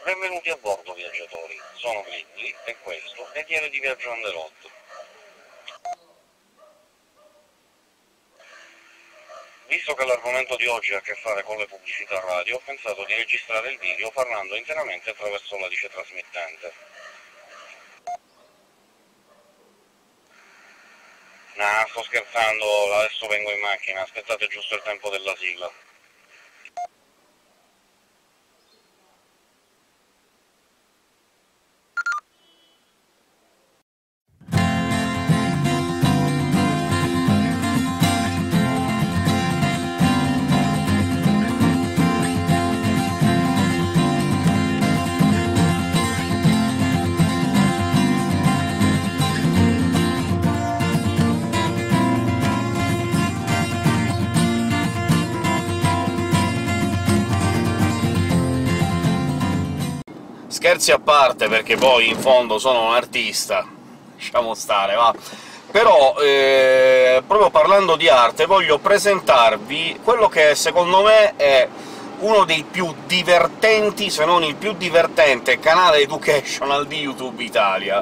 Benvenuti a bordo, viaggiatori. Sono Gridley e questo è Diario di Viaggio on the road. Visto che l'argomento di oggi ha a che fare con le pubblicità radio, ho pensato di registrare il video parlando interamente attraverso la dice trasmittente. Nah, sto scherzando, adesso vengo in macchina, aspettate giusto il tempo della sigla. Scherzi a parte, perché poi in fondo sono un artista, lasciamo stare, va. Però, proprio parlando di arte, voglio presentarvi quello che secondo me è uno dei più divertenti, se non il più divertente, canale educational di YouTube Italia,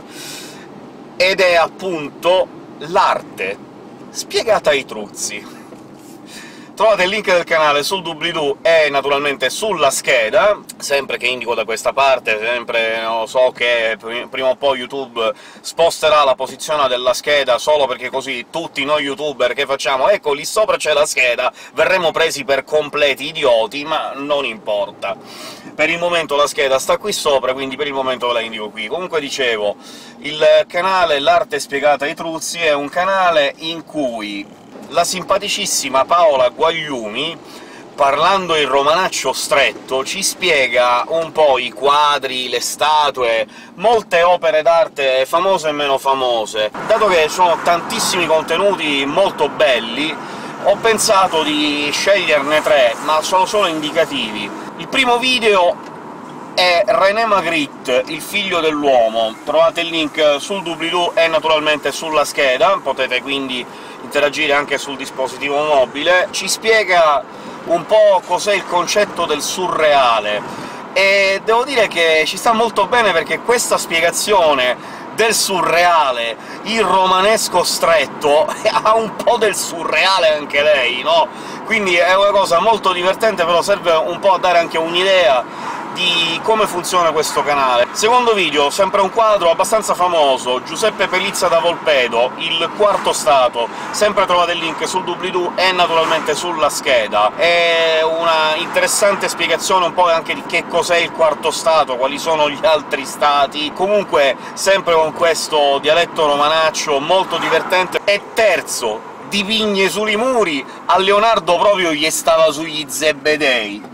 ed è appunto l'arte spiegata ai truzzi. Trovate il link del canale sul doobly-doo e naturalmente sulla scheda, sempre che indico da questa parte, sempre so che prima o poi YouTube sposterà la posizione della scheda, solo perché così tutti noi youtuber che facciamo «ecco, lì sopra c'è la scheda», verremo presi per completi idioti, ma non importa. Per il momento la scheda sta qui sopra, quindi per il momento ve la indico qui. Comunque dicevo, il canale L'Arte Spiegata ai Truzzi è un canale in cui la simpaticissima Paola Guagliumi, parlando in romanaccio stretto, ci spiega un po' i quadri, le statue, molte opere d'arte famose e meno famose. Dato che sono tantissimi contenuti molto belli, ho pensato di sceglierne tre, ma sono solo indicativi. Il primo video è René Magritte, il figlio dell'uomo. Trovate il link sul doobly-doo e naturalmente sulla scheda, potete quindi interagire anche sul dispositivo mobile. Ci spiega un po' cos'è il concetto del surreale, e devo dire che ci sta molto bene, perché questa spiegazione del surreale in romanesco stretto ha un po' del surreale anche lei, no? Quindi è una cosa molto divertente, però serve un po' a dare anche un'idea di come funziona questo canale. Secondo video, sempre un quadro abbastanza famoso, Giuseppe Pelizza da Volpedo, Il Quarto Stato, sempre trovate il link sul doobly-doo e naturalmente sulla scheda. È una interessante spiegazione un po' anche di che cos'è il Quarto Stato, quali sono gli altri stati, comunque sempre con questo dialetto romanaccio molto divertente. E terzo, di vigne sui muri, a Leonardo proprio gli stava sugli zebedei.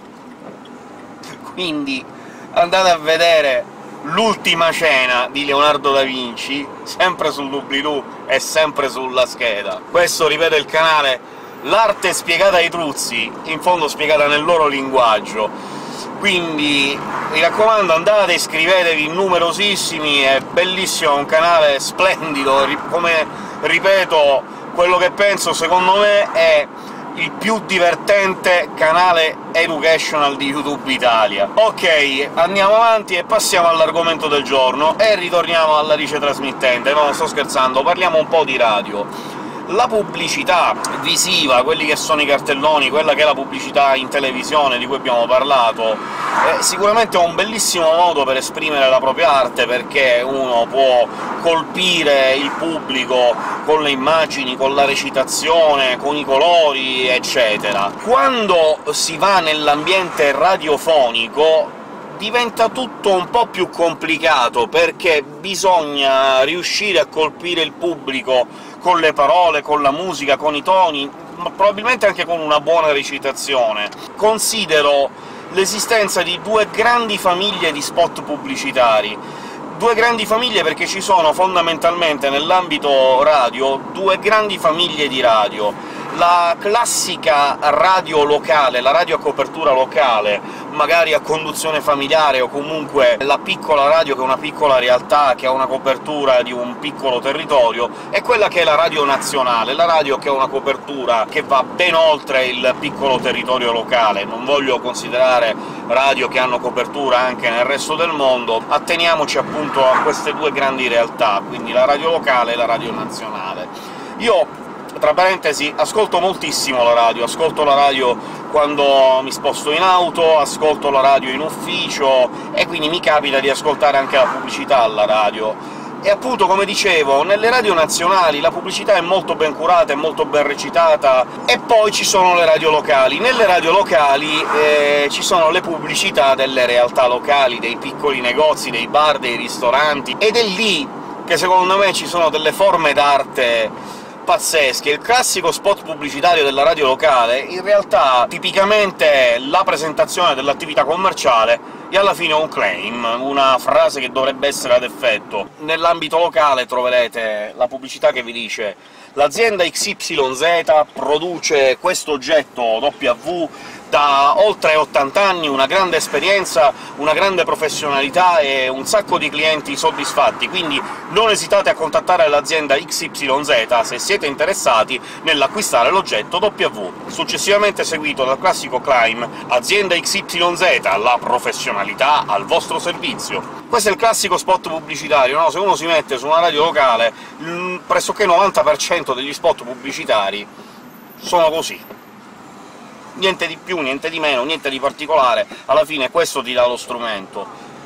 Quindi andate a vedere L'Ultima Cena di Leonardo da Vinci, sempre sul doobly-doo e sempre sulla scheda. Questo, ripeto, è il canale L'Arte Spiegata ai Truzzi, in fondo spiegata nel loro linguaggio. Quindi mi raccomando, andate, iscrivetevi, numerosissimi, è bellissimo, è un canale splendido, come ripeto, quello che penso, secondo me, è il più divertente canale educational di YouTube Italia. Ok, andiamo avanti e passiamo all'argomento del giorno, e ritorniamo alla dice trasmittente. No, sto scherzando, parliamo un po' di radio. La pubblicità visiva, quelli che sono i cartelloni, quella che è la pubblicità in televisione di cui abbiamo parlato, sicuramente è un bellissimo modo per esprimere la propria arte, perché uno può colpire il pubblico con le immagini, con la recitazione, con i colori, eccetera. Quando si va nell'ambiente radiofonico diventa tutto un po' più complicato, perché bisogna riuscire a colpire il pubblico con le parole, con la musica, con i toni, ma probabilmente anche con una buona recitazione. Considero l'esistenza di due grandi famiglie di spot pubblicitari. Due grandi famiglie perché ci sono fondamentalmente nell'ambito radio due grandi famiglie di radio. la classica radio locale, la radio a copertura locale, magari a conduzione familiare, o comunque la piccola radio che è una piccola realtà, che ha una copertura di un piccolo territorio, è quella che è la radio nazionale, la radio che ha una copertura che va ben oltre il piccolo territorio locale. Non voglio considerare radio che hanno copertura anche nel resto del mondo, atteniamoci appunto a queste due grandi realtà, quindi la radio locale e la radio nazionale. Io, tra parentesi, ascolto moltissimo la radio, ascolto la radio quando mi sposto in auto, ascolto la radio in ufficio, e quindi mi capita di ascoltare anche la pubblicità alla radio. E appunto, come dicevo, nelle radio nazionali la pubblicità è molto ben curata, è molto ben recitata, e poi ci sono le radio locali. Nelle radio locali ci sono le pubblicità delle realtà locali, dei piccoli negozi, dei bar, dei ristoranti, ed è lì che secondo me ci sono delle forme d'arte pazzesche. Il classico spot pubblicitario della radio locale, in realtà, tipicamente la presentazione dell'attività commerciale e alla fine un claim, una frase che dovrebbe essere ad effetto. Nell'ambito locale troverete la pubblicità che vi dice «L'azienda XYZ produce questo oggetto W da oltre 80 anni, una grande esperienza, una grande professionalità e un sacco di clienti soddisfatti, quindi non esitate a contattare l'azienda XYZ se siete interessati nell'acquistare l'oggetto W». Successivamente seguito dal classico claim «Azienda XYZ, la professionalità al vostro servizio». Questo è il classico spot pubblicitario, no? Se uno si mette su una radio locale, pressoché il 90% degli spot pubblicitari sono così. Niente di più, niente di meno, niente di particolare, alla fine questo ti dà lo strumento.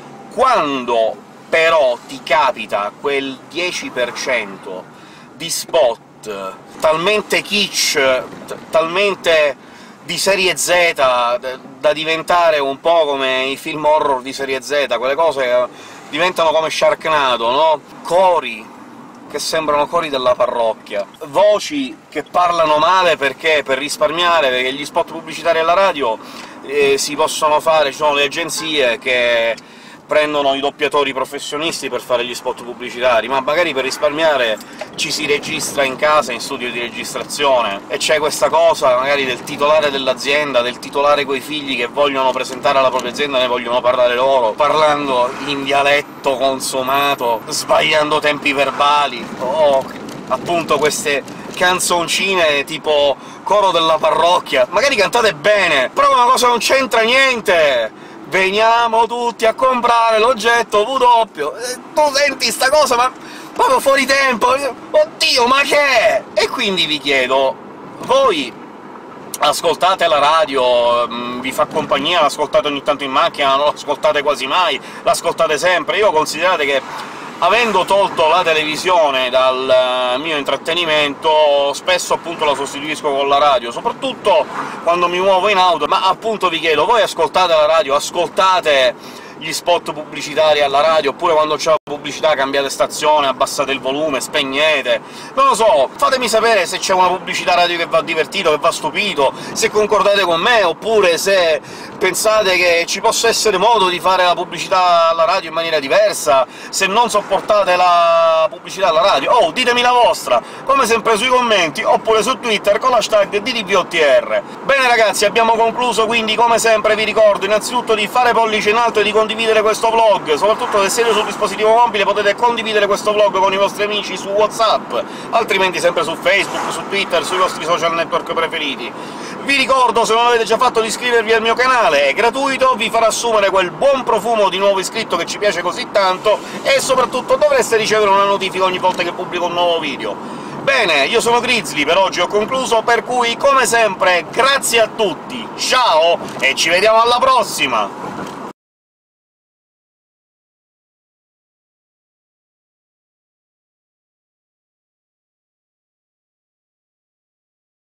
Quando però ti capita quel 10% di spot talmente kitsch, talmente di serie Z, da diventare un po' come i film horror di serie Z, quelle cose che diventano come Sharknado, no? Cori che sembrano cori della parrocchia, voci che parlano male perché per risparmiare, perché gli spot pubblicitari alla radio si possono fare, ci sono le agenzie che prendono i doppiatori professionisti per fare gli spot pubblicitari, ma magari per risparmiare ci si registra in casa, in studio di registrazione, e c'è questa cosa magari del titolare dell'azienda, del titolare coi figli che vogliono presentare la propria azienda, ne vogliono parlare loro, parlando in dialetto consumato, sbagliando tempi verbali, o appunto queste canzoncine tipo coro della parrocchia, magari cantate bene, però una cosa non c'entra niente! Veniamo tutti a comprare l'oggetto W. Tu senti sta cosa, ma proprio fuori tempo! Oddio, ma che è? E quindi vi chiedo, voi ascoltate la radio, vi fa compagnia, l'ascoltate ogni tanto in macchina, non l'ascoltate quasi mai, l'ascoltate sempre? Io considerate che, avendo tolto la televisione dal mio intrattenimento, spesso appunto la sostituisco con la radio, soprattutto quando mi muovo in auto, ma appunto vi chiedo, voi ascoltate la radio, ascoltate gli spot pubblicitari alla radio, oppure quando c'è la pubblicità cambiate stazione, abbassate il volume, spegnete... non lo so, fatemi sapere se c'è una pubblicità radio che va divertito, che va stupito, se concordate con me, oppure se pensate che ci possa essere modo di fare la pubblicità alla radio in maniera diversa, se non sopportate la pubblicità alla radio. Oh, ditemi la vostra, come sempre sui commenti, oppure su Twitter con l'hashtag DDVOTR. Bene ragazzi, abbiamo concluso, quindi come sempre vi ricordo innanzitutto di fare pollice in alto e di condividere questo vlog, soprattutto se siete sul dispositivo mobile potete condividere questo vlog con i vostri amici su WhatsApp, altrimenti sempre su Facebook, su Twitter, sui vostri social network preferiti. Vi ricordo, se non l'avete già fatto, di iscrivervi al mio canale, è gratuito, vi farà assumere quel buon profumo di nuovo iscritto che ci piace così tanto, e soprattutto dovreste ricevere una notifica ogni volta che pubblico un nuovo video. Bene, io sono Grizzly, per oggi ho concluso, per cui, come sempre, grazie a tutti, ciao, e ci vediamo alla prossima!